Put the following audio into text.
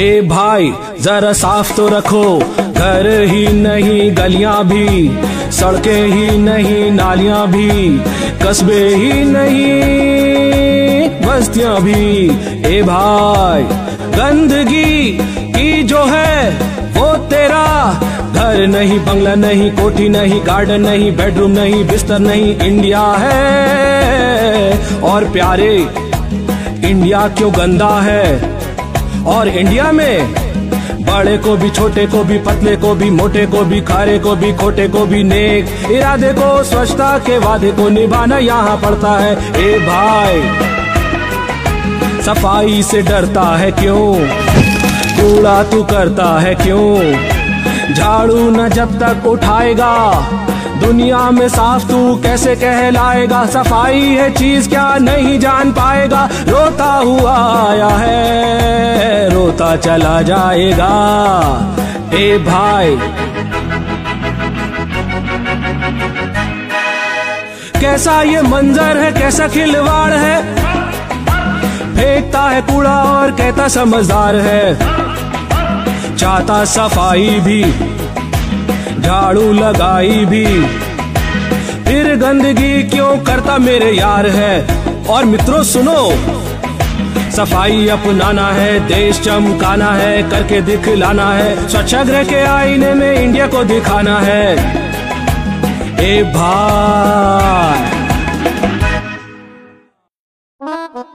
ए भाई जरा साफ तो रखो, घर ही नहीं गलियां भी, सड़कें ही नहीं नालियां भी, कस्बे ही नहीं बस्तियां भी। ए भाई गंदगी की जो है वो तेरा घर नहीं, बंगला नहीं, कोठी नहीं, गार्डन नहीं, बेडरूम नहीं, बिस्तर नहीं, इंडिया है। और प्यारे इंडिया क्यों गंदा है? और इंडिया में बड़े को भी, छोटे को भी, पतले को भी, मोटे को भी, खारे को भी, खोटे को भी, नेक इरादे को, स्वच्छता के वादे को निभाना यहाँ पड़ता है। ए भाई सफाई से डरता है क्यों? कूड़ा तू करता है क्यों? झाड़ू न जब तक उठाएगा दुनिया में साफ तू कैसे कहलाएगा? सफाई है चीज क्या नहीं जान पाएगा? रोता हुआ आया है, रोता चला जाएगा। ए भाई कैसा ये मंजर है, कैसा खिलवाड़ है, फेंकता है कूड़ा और कहता समझदार है। चाहता सफाई भी, झाड़ू लगाई भी, फिर गंदगी क्यों करता मेरे यार है। और मित्रों सुनो, सफाई अपनाना है, देश चमकाना है, करके दिखलाना है, स्वच्छाग्रह के आईने में इंडिया को दिखाना है। ए भाई